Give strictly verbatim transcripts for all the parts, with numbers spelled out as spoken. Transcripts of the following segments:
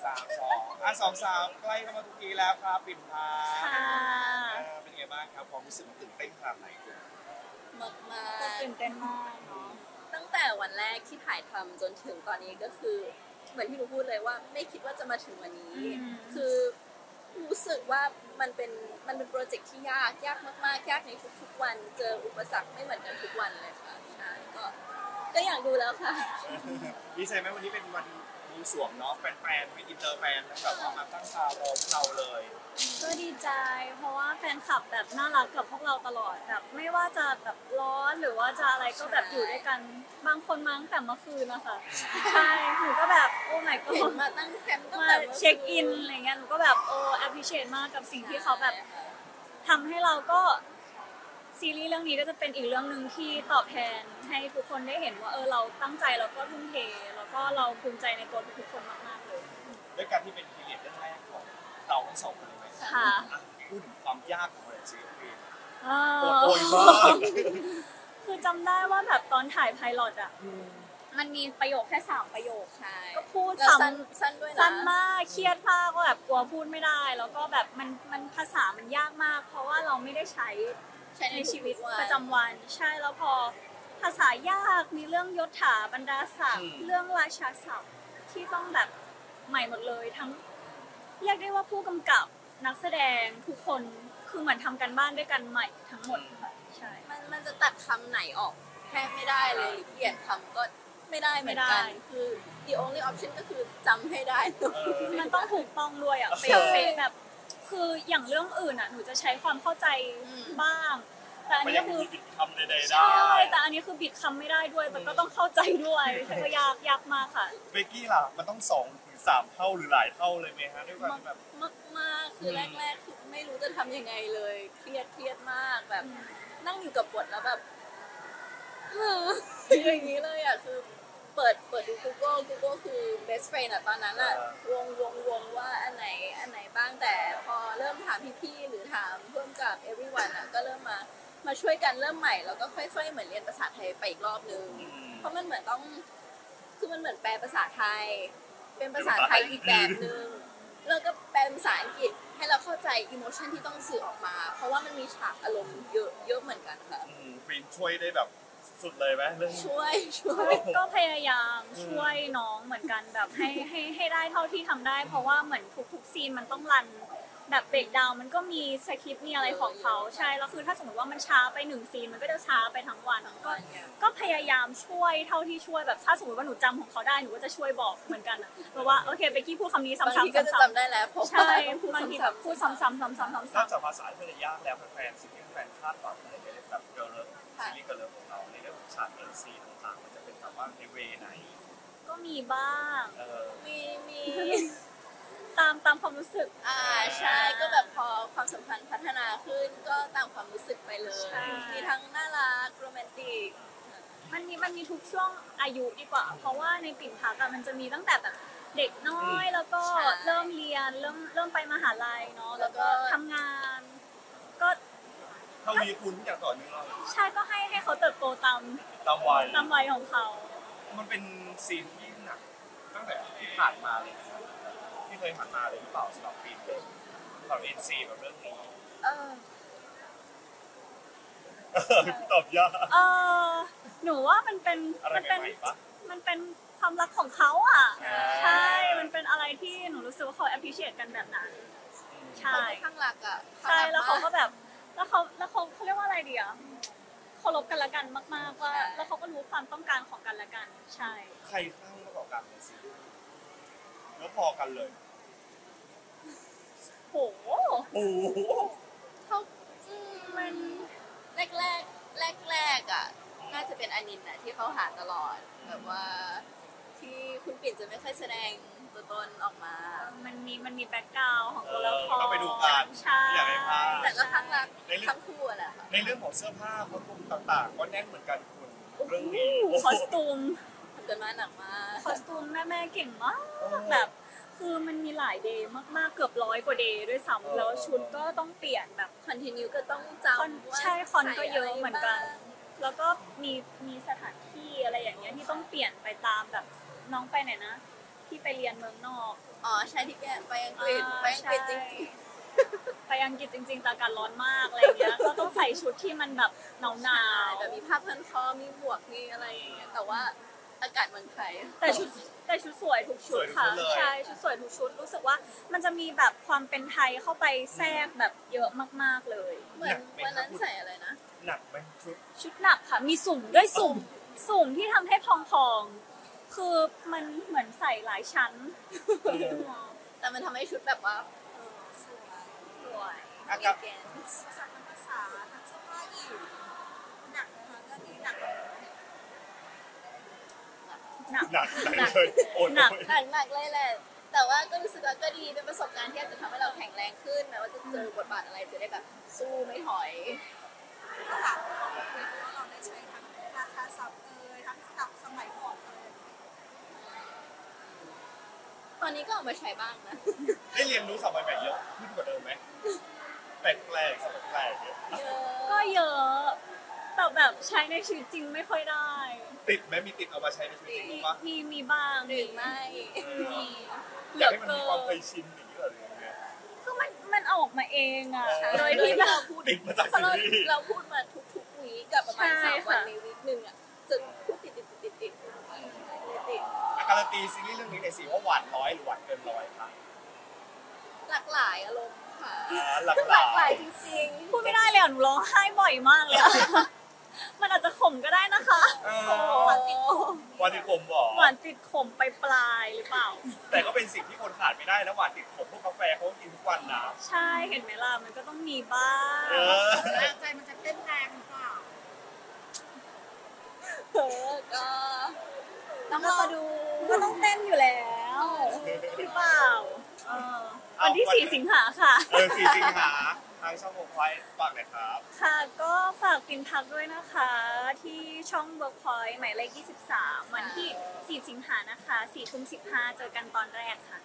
สามสองอ่ะสองสามใกล้เข้ามาทุกทีแล้วครับปิ่นพาค่ะเป็นไงบ้างครับความรู้สึกมันตื่นเต้นขนาดไหนคุณมากมาก็กตื่นเต้นมากเนาะตั้งแต่วันแรกที่ถ่ายทำจนถึงตอนนี้ก็คือเหมือนที่หนูพูดเลยว่าไม่คิดว่าจะมาถึงวันนี้คือรู้สึกว่ามันเป็นมันเป็นโปรเจกต์ที่ยากยากมากๆยากในทุกๆวันเจออุปสรรคไม่เหมือนกันทุกวันเลยค่ะใช่ก็ก็อยากดูแล้วค่ะดีใจไหมวันนี้เป็นวันมีสวงเนาะแฟนๆเป็นอินเตอร์แฟนแบบว่ามาตั้งตารอพวกเราเลยก็ดีใจเพราะว่าแฟนคลับแบบน่ารักกับพวกเราตลอดแบบไม่ว่าจะแบบร้อนหรือว่าจะอะไรก็แบบอยู่ด้วยกันบางคนมาตั้งแต่เมื่อคืนนะคะใช่หนูก็แบบโอ้ my god มาตั้งแคมป์มาเช็คอินอะไรเงี้ยหนูก็แบบโอ้ appreciate มากกับสิ่งที่เขาแบบทำให้เราก็ซีรีส์เรื่องนี้ก็จะเป็นอีกเรื่องหนึ่งที่ตอบแทนให้ทุกคนได้เห็นว่าเออเราตั้งใจแล้วก็ทุ่มเทแล้วก็เราภูมิใจในตัวทุกคนมากๆเลยด้วยการที่เป็นพีเรียดเรื่องแรกของเราทั้งสองคนเลยค่ะพูดถึงความยากของมันซีรีส์โอ้โอยมากคือจำได้ว่าแบบตอนถ่ายไพลอตอ่ะมันมีประโยคแค่สามประโยคก็พูดซ้ำสั้นด้วยนะสั้นมากเครียดมากก็แบบกลัวพูดไม่ได้แล้วก็แบบมันมันภาษามันยากมากเพราะว่าเราไม่ได้ใช้ในชีวิตประจำวันใช่แล้วพอภาษายากมีเรื่องยศถาบรรดาศักดิ์เรื่องราชาศัพท์ที่ต้องแบบใหม่หมดเลยทั้งเรียกได้ว่าผู้กำกับนักแสดงทุกคนคือเหมือนทำกันบ้านด้วยกันใหม่ทั้งหมดค่ะใช่มันมันจะตัดคำไหนออกแทบไม่ได้เลยหรือเปลี่ยนคำก็ไม่ได้เหมือนกันคือ the only option ก็คือจำให้ได้มันต้องถูกต้องด้วยอ่ะเป๊ะแบบคืออย่างเรื่องอื่นอ่ะหนูจะใช้ความเข้าใจบ้างแต่อันนี้คือบิดคำใดๆได้ใช่แต่อันนี้คือบิดคำไม่ได้ด้วยมันก็ต้องเข้าใจด้วยก็ยากยากมากค่ะเบกกี้ล่ะมันต้องสองถึงสามเท่าหรือหลายเท่าเลยไหมฮะด้วยความแบบมากมากคือแรกๆคือไม่รู้จะทำยังไงเลยเครียดเครียดมากแบบนั่งอยู่กับบทแล้วแบบอย่างนี้เลยอ่ะคือเปิดเปิดดู Google Google คือ best friend อ่ะตอนนั้นอ่ะวงวงวงว่าอันไหนอันไหนบ้างแต่พอเริ่มถามพี่ๆหรือถามเพิ่มกับ everyone อ่ะก็เริ่มมามาช่วยกันเริ่มใหม่แล้วก็ค่อยๆเหมือนเรียนภาษาไทยไปอีกรอบนึงเพราะมันเหมือนต้องคือมันเหมือนแปลภาษาไทยเป็นภาษาไทยอีกแบบนึงแล้วก็แปลภาษาอังกฤษให้เราเข้าใจอิโมชันที่ต้องสื่อออกมาเพราะว่ามันมีฉากอารมณ์เยอะเยอะเหมือนกันค่ะฟินช่วยได้แบบสุดเลยไหมเรื่องช่วยช่วยก็พยายามช่วยน้องเหมือนกันแบบให้ให้ให้ได้เท่าที่ทำได้เพราะว่าเหมือนทุกๆซีนมันต้องรันแบบเบรกดาวน์มันก็มีสคริปต์มีอะไรของเขาใช่แล้วคือถ้าสมมติว่ามันช้าไปหนึ่งซีนมันก็จะช้าไปทั้งวันก็ก็พยายามช่วยเท่าที่ช่วยแบบถ้าสมมติว่าหนูจำของเขาได้หนูก็จะช่วยบอกเหมือนกันเพราะว่าโอเคเบกกี้พูดคำนี้ซ้ำๆซ้ำๆก็จะจำได้แล้วใช่บางทีแบบพูดซ้ำๆซ้ำๆซ้ำๆซ้ำๆนอกจากภาษาที่มันยากแล้วแฟนๆสิ่งที่แฟนคาดหวังในแบบเกิร์ลเลิฟซีรีส์เกิร์ลเลิฟของเราในเรื่องของฉากเอ็นซีต่างๆมันจะเป็นแบบว่าในเวไหนก็มีบ้างมีมีตามตามความรู้สึกอ่าใช่ก็แบบพอความสัมพันธ์พัฒนาขึ้นก็ตามความรู้สึกไปเลยมีทั้งน่ารักโรแมนติกมันมีมันมีทุกช่วงอายุดีกว่าเพราะว่าในปิ่นพักอะมันจะมีตั้งแต่แบบเด็กน้อยแล้วก็เริ่มเรียนเริ่มเริ่มไปมหาลัยเนาะแล้วก็ทำงานก็เท่ามีคุณอย่างต่อเนื่องใช่ก็ให้ให้เขาเติบโตตามตามวัยตามวัยของเขามันเป็นซีนที่หนักตั้งแต่ที่ผ่านมาเลยที่เคยผ่านมาเลยหรือเปล่าสำหรับปีนเลยสำหรับเอ็นซีแบบเรื่องนี้เออตอบยากเออหนูว่ามันเป็นมันเป็นมันเป็นความรักของเขาอ่ะใช่มันเป็นอะไรที่หนูรู้สึกว่าเขา appreciate กันแบบนั้นใช่ข้างรักอ่ะใช่แล้วเขาก็แบบแล้วเขาแล้วเขาเขาเรียกว่าอะไรดีอ่ะเคารพกันละกันมากๆว่าแล้วเขาก็รู้ความต้องการของกันและกันใช่ใครข้างมากกว่ากันในซีรีส์แล้วพอกันเลยโหโอ้โหเขามันแรกแรกแรกแรกอ่ะน่าจะเป็นอนินน่ะที่เขาหาตลอดแบบว่าที่คุณปิ่นจะไม่ค่อยแสดงตัวตนออกมามันมีมันมีแบ็คกราวด์ของตัวละครต้องไปดูกันอยากให้พลาดแต่ก็ทั้งรักทั้งคู่แหละในเรื่องของเสื้อผ้าคอสตูมต่างๆก็แน่นเหมือนกันคุณเรื่องนี้คอสตูมทำกันมาหนักมากคอสตูมแม่ๆเก่งมากแบบคือมันมีหลายเดย์มากๆเกือบร้อยกว่าเดย์ด้วยซ้ำแล้วชุดก็ต้องเปลี่ยนแบบคอนติเนียก็ต้องจำใช่คอนก็เยอะเหมือนกันแล้วก็มีมีสถานที่อะไรอย่างเงี้ยที่ต้องเปลี่ยนไปตามแบบน้องไปไหนนะที่ที่ไปเรียนเมืองนอกอ๋อใช่ที่แกไปอังกฤษอ่าไปอังกฤษจใช่ริงไปอังกฤษจริงๆแต่อากาศร้อนมากอะไรเงี้ยก็ต้องใส่ชุดที่มันแบบหนาวหนาๆวแบบมีผ้าพันคอมีหมวกมีอะไรอย่างเงี้ยแต่ว่าอากาศเมืองไทยแต่ชุดแต่ชุดสวยทุกชุดค่ะใช่ชุดสวยทุกชุดรู้สึกว่ามันจะมีแบบความเป็นไทยเข้าไปแทรกแบบเยอะมากๆเลยเหมือนวันนั้นใส่อะไรนะหนักไหมชุดชุดหนักค่ะมีสุ่มด้วยสุ่มสุ่มที่ทำให้พองๆคือมันเหมือนใส่หลายชั้นแต่มันทำให้ชุดแบบว่าสวยอากาศเก๋ภาษาทั้งภาษาทั้งเสื้อผ้าอีกหนักนะคะเรื่องนี้หนักเลยหนักหนักหนักเลยโอนหนักเลยหนักหนักเลยแหละ แต่ว่าก็รู้สึกว่าก็ดีเป็นประสบการณ์ที่อาจจะทำให้เราแข็งแรงขึ้นแม้ว่าจะเจอบทบาทอะไรจะได้แบบสู้ไม่ถอยภาษาที่เขาคุยเพราะว่าเราได้ใช้ทั้งราชาศัพท์เอ่ยทั้งศัพท์สมัยก่อนเอ่ยตอนนี้ก็เอามาใช้บ้างนะได้เรียนรู้ศัพท์ใหม่ๆเยอะขึ้นกว่าเดิมไหมแปลกๆศัพท์แปลกๆเนี่ยเยก็อะเยอะแต่แบบใช้ในชีวิตจริงไม่ค่อยได้ติดไหมมีติดเอามาใช้ในชีวิตจริงมีปะมีมีบ้างหรือไม่มีเหอลืยากอให้มันเกิมีความเคนยชินอย่างนี้เหรอหรือยังไงคือมันมันออกมาเองอ่ะเออโดยที่แบบพูดติดมาจากเพราะซีเรารีส์เราพูดมาทุกๆวีคกับประมาณใช่สามวันค่ะในวีคหนึ่งอ่ะจะพูดติดติดติดติดติดเลยติดอาการันตีซีรีส์เรื่องนี้ในอยสิว่าหวานร้อยหรือหวานเกินร้อยคะหลากหลายอารมณ์ค่ะอ่าหลากหหลาลากหลายยจริงพูดไม่ได้เลยอ่ะหนูร้องไห้บ่อยมากเลยอะ มันอาจจะขมก็ได้นะคะเอๆอหวานติดหวานติดขมบอกหวานติดขมไปปลายหรือเปล่าแต่ก็เป็นสิ่งที่คนขาดไม่ได้นะหวานติดขมพวกกาแฟเขากินทุกวันนะใช่เห็นไหมล่ะมันก็ต้องมีบ้างเออแรงใจมันจะเต้นแรงหรือเปล่าเออก็ต้องรอดูก็ต้องเต้นอยู่แล้วหรือเปล่าเออวันที่สี่สิงหาค่ะเออสี่สิงหาทางช่องโมไฟฝากหน่อยครับค่ะก็ฝากปินพักด้วยนะคะ ที่ช่อง Workpoint หมายเลขยี่สิบสามวันที่สี่สิงหานะคะสี่ทุ่มสิบห้าเจอกันตอนแรกค่ะ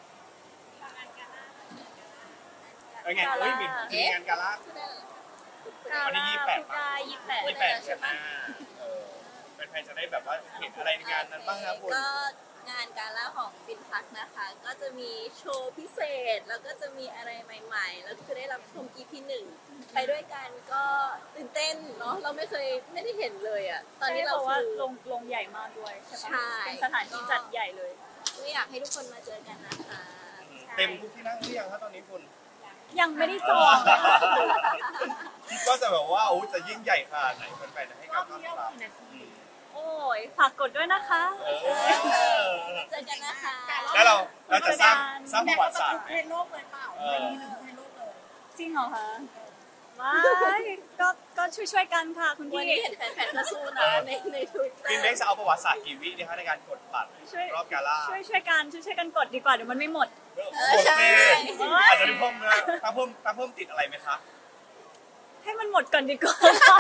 เออไงเฮ้ยมีมีงานกาล่า วันที่ยี่สิบแปดพุธได้ยี่สิบแปดยี่แปดใช่ไหมเออเป็นแฟนจะได้แบบว่าเห็นอะไรในงานนั้นบ้างครับคุณก็งานการล่าของปินพักนะคะ ก็จะมีโชว์พิเศษ แล้วก็จะมีอะไรใหม่ๆ แล้วก็จะได้รับชม อี พี หนึ่งไปด้วยกันก็ตื่นเต้นเนาะเราไม่เคยไม่ได้เห็นเลยอ่ะตอนนี้เราใช่พะว่าคือลงลงใหญ่มากด้วยใช่ปะใช่เป็นสถานที่จัดใหญ่เลยก็อยากให้ทุกคนมาเจอกันนะคะเต็มทุกที่นั่งหรือยังครับตอนนี้คุณยังไม่ได้จองเลยค่ะคิดว่าจะแบบว่าโอ้จะยิ่งใหญ่ขนาดไหนแฟนๆจะให้รกาอรบต้อนเดียวรับกี่นาทีโอ้ยฝากกดด้วยนะคะเออเจอกันนะคะแล้วเราเราจะสร้างสร้างปแม่ระวัก็ติจะศาสตทุร์กไหมเพลงโลกเลยเปล่าเอเพลองหนึ่งเพลงโลกเลยจริงเหรอคะว้ายก็ก็ช่วยช่วยๆกันค่ะคุณวันพี่นี้เห็นแฟนๆมาสู้นะในในทวิตเตอบินร์เบกจะเอาประวัติศาสตร์กี่วิดีคะในการกดบัตรช่วยรอบกาล่าช่วยช่วยๆกันช่วยช่วยๆกันกดดีกว่าเดี๋ยวมันไม่หมดโอเคอาจจะได้เพิ่มนะถ้าเพิ่มถ้าเพิ่มติดอะไรไหมคะให้มันหมดก่อนดีกว่า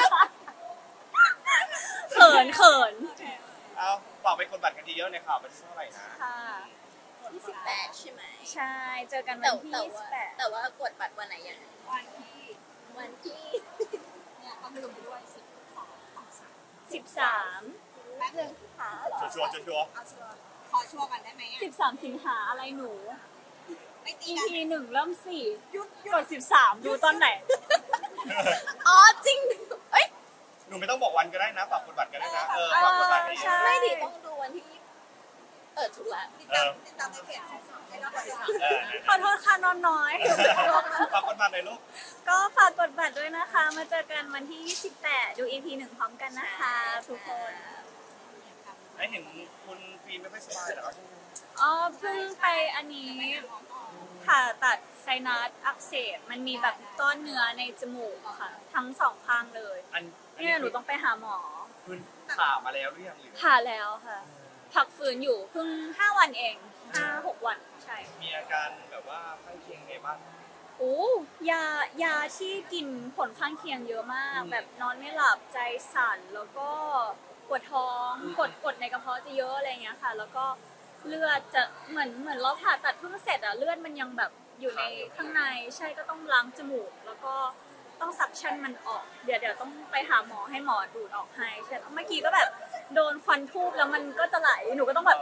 เขินเขินเอาฝากไปกดบัตรกันเยอะๆในข่าวมันเท่าไหร่นะค่ะยี่สิบแปดใช่ไหมใช่ เจอกันวัแต่นที่แต่ยี่สิว่าบแปดแต่ว่ากดบัตรวันไหนยังไงวันที่วันที่เนี่ยต้องลืมไปด้วยสิบสองสองสามสิบสามแป๊บนึงหาเหรอชัวร์ๆชัวร์เอาชัวร์ขอชัวร์ก่อนได้ไหมสิบสามสิงหาอะไรหนูไม่ตีอีกันพีหนึ่งเริ่มสี่หยุดหยุกดดสิบสามดูตอนไหนๆอ๋อจริงเอ้ยหนูไม่ต้องบอกวันก็ได้นะฝากกดบัตรก็ได้นะเออฝากกดบัตรให้เยใช่อะไม่ดิต้องดูวันที่ เออถูกละติดตามติดตามในเพจของสองให้เราติดตามเออขอโทษค่ะนอนน้อยฝากกดบัตรหน่อยลูกก็ฝากกดบัตรด้วยนะคะ มาเจอกันวันที่ยี่สิบแปดดู อี พี หนึ่งพร้อมกันนะคะ ทุกคนให้เห็นคุณฟีนไม่ค่อยสบายเหรอครับอ๋อเพิ่งไปอันนี้ผ่าตัดไซนัสอักเสบมันมีแบบก้อนเนื้อในจมูกอะค่ะ ทั้งสองข้างเลยอันอันเนี่นี้ยหนูต้องไปหาหมอคุณผ่ามาแล้วหรือยังหรือผ่าแล้วค่ะ พักฟื้นอยู่เพิ่งห้าวันเองห้าหกวันใช่มีอาการแบบว่าข้างเคียงไงบ้างโอ้ยายาที่กินผลข้างเคียงเยอะมากอืมแบบนอนไม่หลับใจสั่นแล้วก็ปวดท้องอืมกดกดในกระเพาะจะเยอะอะไรเงี้ยค่ะ แล้วก็เลือดจะเหมือนเหมือนเราผ่าตัดเพิ่งเสร็จอะเลือดมันยังแบบอยู่ในข้างในใช่ก็ต้องล้างจมูก แล้วก็ต้องซักชั่นมันออกเดี๋ยวเดี๋ยวต้องไปหาหมอให้หมอดูดออกให้ใช่เมื่อกี้ก็แบบโดนควันทูบแล้วมันก็จะไหลหนูก็ต้องแบบ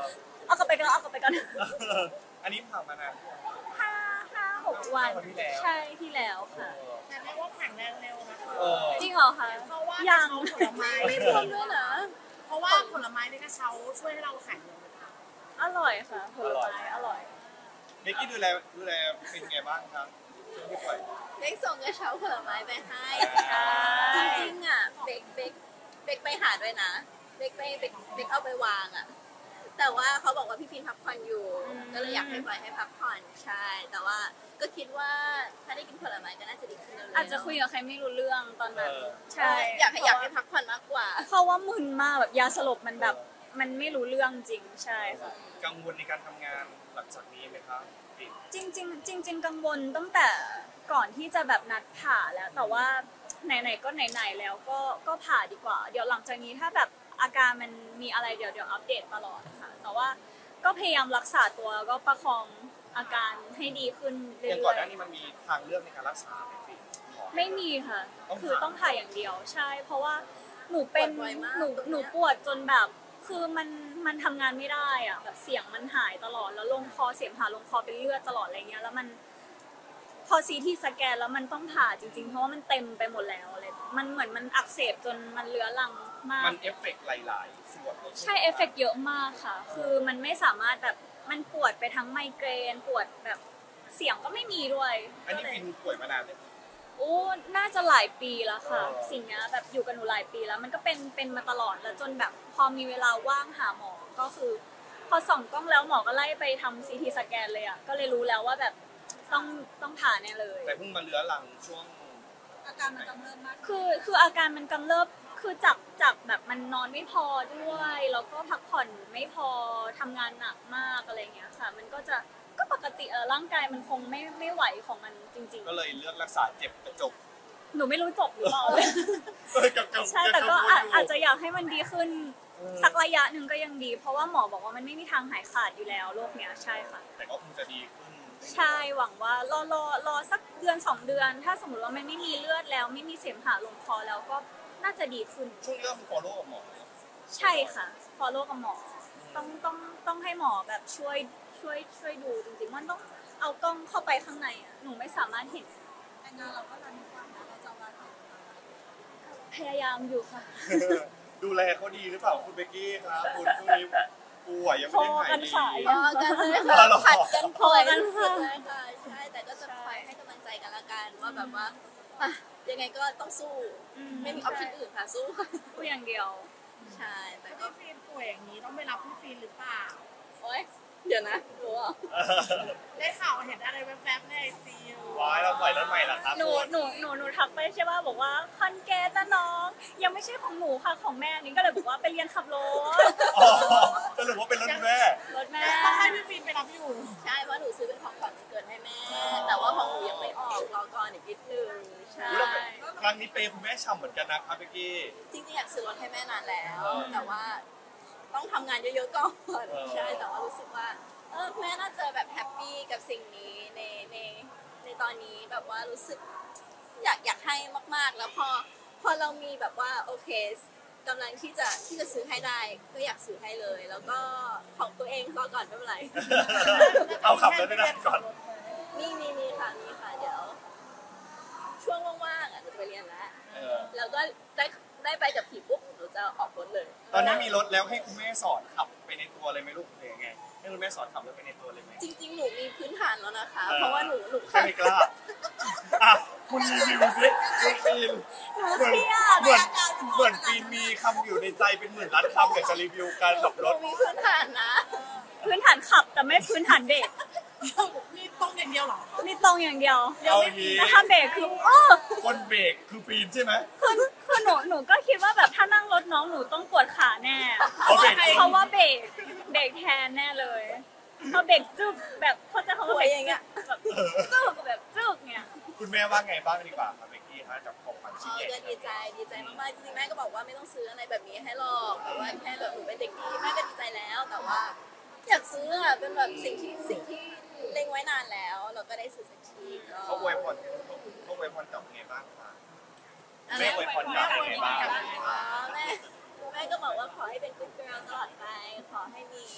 เอากลับไปกันเอากลับไปกันอันนี้ผ่านมานานห้าห้าหกวันวันที่แล้วใช่ที่แล้วค่ะแต่เรียกว่าแข็งแรงเร็วนะเออจริงเหรอคะเพราะว่ายังผลไม้ไม่รวมด้วยนะเพราะว่าผลไม้ในกระเช้าช่วยให้เราแข็งเร็วค่ะอร่อยค่ะผลไม้อร่อยเบกกี้ดูแลดูแลเป็นไงบ้างครับช่วงที่ป่วยเล็กส่งกระเช้าผลไม้ไปให้ใช่จริงๆอ่ะเบกเบกเบกไปหาด้วยนะเบกไปเบกเบกเอาไปวางอ่ะ แต่ว่าเขาบอกว่าพี่ฟินพักผ่อนอยู่ ก็เลยอยากให้ปล่อยให้พักผ่อนใช่ แต่ว่าก็คิดว่าถ้าได้กินผลไม้ก็น่าจะดีขึ้นเร็วๆอาจจะคุยกับใครไม่รู้เรื่องตอนนั้นเออใช่อยากให้อยากให้พักผ่อนมากกว่าเพราะว่ามึนมากแบบยาสลบมันแบบมันไม่รู้เรื่องจริงใช่ค่ะกังวลในการทำงานหลังจากนี้ไหมครับปิ่นจริงๆจริง ๆ กังวลตั้งแต่ก่อนที่จะแบบนัดผ่าแล้ว แต่ว่าไหนๆก็ไหนๆแล้วก็ก็ผ่าดีกว่า เดี๋ยวหลังจากนี้ถ้าแบบอาการมันมีอะไรเดี๋ยวเดี๋ยวอัปเดตตลอดค่ะแต่ว่าก็พยายามรักษาตัวก็ประคองอาการให้ดีขึ้นเรื่อย่างก่อนอหน้าย นี้มันมีทางเลือกในการรักษาไหมปิ่นๆไม่มีค่ะต้องผ่าคือต้องผ่าอย่างเดียวใช่ เพราะว่าหนูเป็นปวดบ่อยมากหนูตรงเนี้ยหนูปวดจนแบบคือมันมันทำงานไม่ได้อะแบบเสียงมันหายตลอดแล้วลงคอเสียงหาลงคอเป็นเลือดตลอดอะไรเงี้ยแล้วมันพอซีทีสแกนแล้วมันต้องผ่าจริงๆ เพราะว่ามันเต็มไปหมดแล้วอะไรมันเหมือนมันอักเสบจนมันเลื้อรังมากมันเอฟเฟกต์หลายๆส่วนเลยใช่เอฟเฟกต์เยอะมากค่ะ คือมันไม่สามารถแบบมันปวดไปทั้งไมเกรนปวดแบบเสียงก็ไม่มีด้วยอันนี้ปิ่นป่วยมานานเลยโอ้น่าจะหลายปีแล้วค่ะอ๋อสิ่งเนี้ยแบบอยู่กับหนูหลายปีแล้ว มันก็เป็นเป็นมาตลอดแล้วจนแบบพอมีเวลาว่างหาหมอก็คือ พอส่องกล้องแล้วหมอก็ไล่ไปทำซีทีสแกนเลยอ่ะก็เลยรู้แล้วว่าแบบต้องต้องผ่าแน่เลยแต่เพิ่งมาเลื้อรังช่วงอาการมันกำเริบมากคือคืออาการมันกำเริบคือจากจากแบบมันนอนไม่พอด้วยแล้วก็พักผ่อนไม่พอทำงานหนักมากอะไรเงี้ยค่ะ มันก็จะก็ปกติเออร่างกายมันคงไม่ไม่ไหวของมันจริงก็เลยเลือกรักษาเจ็บกระจกๆ หนูไม่รู้จบหรือเปล่าเออกับกับใช่แต่ก็อาจบอาจจะอยากให้มันดีขึ้นสักระยะหนึ่งก็ยังดี เพราะว่าหมอบอกว่ามันไม่มีทางหายขาดอยู่แล้วโรคเนี้ยใช่ค่ะแต่ก็คงจะดีขึ้นใช่หวังว่ารอรอรอสักเดือนสองเดือน ถ้าสมมติว่ามันไม่มีเลือดแล้ว ไม่มีเสมหะลงคอแล้วก็น่าจะดีขึ้นช่วงนี้ก็คือ follow กับหมอใช่ค่ะ follow กับหมอ ต้องต้องต้องให้หมอแบบช่วยช่วยช่วยดูจริงๆ มันต้องเอากล้องเข้าไปข้างในอ่ะ หนูไม่สามารถเห็นแต่งานเราก็รันทุกวันนะเราจะวางแผนพยายามอยู่ค่ะดูแลเขาดีหรือเปล่าคุณเบกกี้ครับคุณช่วงนี้ป่วยยังไม่ได้หายดีพอกันค่ะพอกันเลยอ๋ค่ะอเหรอผัดกันพอกันสุดค่ะเลยค่ะใช่แต่ก็จะคอยให้กำลังใจกันละกันว่าแบบว่าอ่ะยังไงก็ต้องสู้อืไม่มีออปชั่นอื่นค่ะสู้ค่ะพูดอย่างเดียวใช่แต่ก็พี่ฟิล์มป่วยอย่างนี้ต้องไปรับพี่ฟิล์มหรือเปล่าโอ๊ยเดี๋ยวนะรู้อ่ะได้ข่าวเห็นอะไรแวบๆในไอซีอยู่ว้ายเราปล่อยรถใหม่เหรอครับหนูหนูหนูหนูทักไปใช่ป่ะบอกว่าคอนแกสนะน้อง ยังไม่ใช่ของหนูค่ะของแม่นี่ก็เลยบอกว่าไปเรียนขับรถอ๋อสรุปว่าเป็นรถแม่รถแม่ต้องให้พี่ฟิล์มไปรับอยู่ใช่เพราะหนูซื้อเป็นของขวัญวันเกิดให้แม่ แต่ว่าของหนูยังไม่ออกรอก่อนอีกนิดนึงใช่อุ๊ยเราครั้งนี้เปย์คุณแม่ฉ่ำเหมือนกันนะครับเบกกี้จริงๆอยากซื้อรถให้แม่นานแล้ว แต่ว่าต้องทำงานเยอะๆก่อนใช่แต่ว่ารู้สึกว่าเออแม่น่าจะแบบแฮปปี้กับสิ่งนี้ในในในตอนนี้แบบว่ารู้สึกอยากอยากให้มากๆ แล้วพอพอเรามีแบบว่าโอเคกำลังที่จะที่จะซื้อให้ได้ก็อยากซื้อให้เลย แล้วก็ของตัวเองรอก่อนไม่เป็นไรเอาขับรถไม่ได้ก่อนมีมีมีค่ะมีค่ะเดี๋ยว ช่วงว่างๆอ่ะหนูจะไปเรียนแล้วเออแล้วก็ได้ได้ไปกับผีปุ๊บหนูจะออกรถเลยตอนนี้มีรถแล้วให้คุณแม่สอนขับไปในตัวเลยไหมลูกหรือยังไงให้คุณแม่สอนขับรถไปในตัวเลยไหมจริงๆ หนูมีพื้นฐานแล้วนะคะเออเพราะว่าหนูหนูแค่ไม่กล้าอ่ะคุณรีวิวสิคุณปีนเหมือนเครียดเหมือนเหมือนปีนมีคำอยู่ในใจเป็นหมื่นล้านคำอยากจะรีวิวการขับหรนูถมีพื้นฐานนะพื้นฐานขับแต่ไม่พื้นฐานเบรกนี่ตรงอย่างเดียวเหรอนี่ตรงอย่างเดียวเอาอย่างนี้แต่ถ้าเบรกคืออ้อคนเบรกคือปีนใช่ไหมคือคือหนูหนูก็คิดว่าแบบถ้านั่งรถน้องหนูต้องปวดขาแน่เพราะเบรกเพราะว่าเบรกเบรกแทนแน่เลยพอเบรกจึกแบบเขาจะเขาป่เบวรยกอย่างเงี้ยแบบจึกแบบจึกเนี่ยคุณแม่ว่าไงบ้างดีกว่าครับเบกกี้ฮะกับของขวัญอ๋ชิ้นอใหญ่ก็ดีใจดีใจมากๆจริงๆแม่ก็บอกว่าไม่ต้องซื้ออะไรแบบนี้ให้หรอกแต่ว่าแค่แบบหนูเป็นเด็กดีแม่ก็ดีใจแล้ว แต่ว่าอยากซื้ออ่ะเป็นแบบสิ่งที่สิ่งที่เล็งไว้นานแล้วเราก็ได้ซื้อสักทีก็เขาอวยพรเขาอวยพรกับไงบ้างคะอะไรแม่อวยพรกับไงบ้างอ๋อแม่แม่ก็บอกว่าขอให้เป็น good girl ตลอดไป ขอให้มี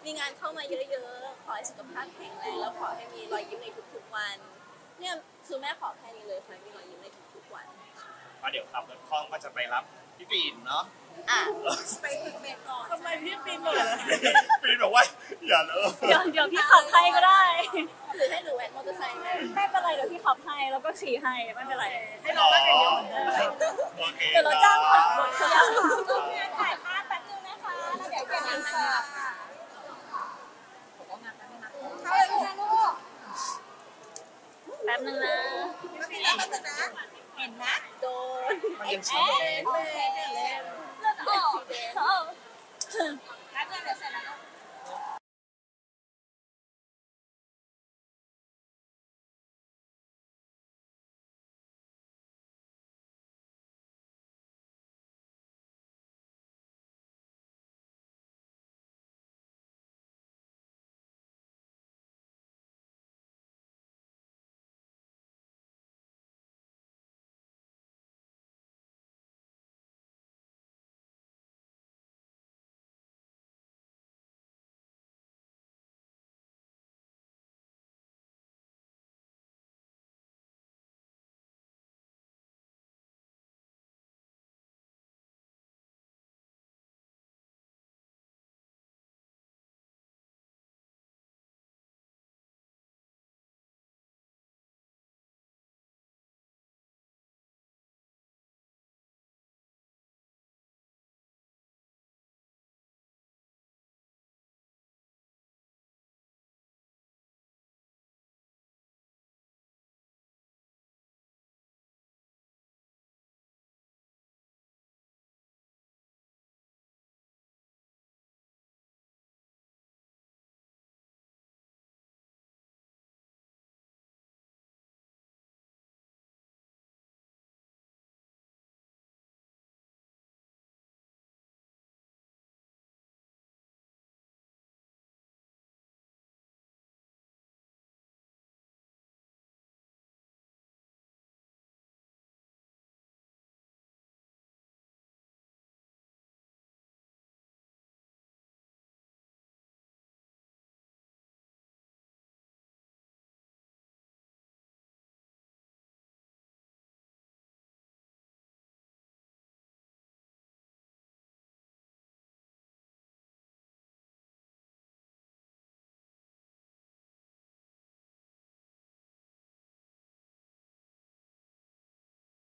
มีงานเข้ามาเยอะๆขอให้สุขภาพแข็งแรงแล้วขอให้มีรอยยิ้มในทุกๆวันเนี่ยคือแม่ขอแค่นี้เลยขอให้มีรอยยิ้มในทุกๆวันเพราะเดี๋ยวขับรถคล่องก็จะไปรับพี่ปีนเนาะอ่ะไปฝึกเบรกก่อนทำไมพี่ปีนเหรอปีนบอกว่าอย่าเลยเดี๋ยวเดี๋ยวพี่ขับให้ก็ได้หรือให้หนูแว้นมอเตอร์ไซค์ไหมไม่เป็นไรเดี๋ยวพี่ขับให้แล้วก็ขี่ให้ไม่เป็นไรให้เราได้อย่างเดียวโอเคเดี๋ยวเราจ้างขับรถก็ได้ถ่ายภาพแป๊บนึงนะคะแล้วเดี๋ยวเก็บอินเสิร์ตค่ะถ่ายรูปนะลูกแป๊บนึงนะแล้วพี่แล้วแป๊บนึงนะเห็นนะโดนมันยังเช้าอยู่ล่นเล่นเล่นเลือดออกแป๊บนึงเดี๋ยวเสร็จแล้วลูก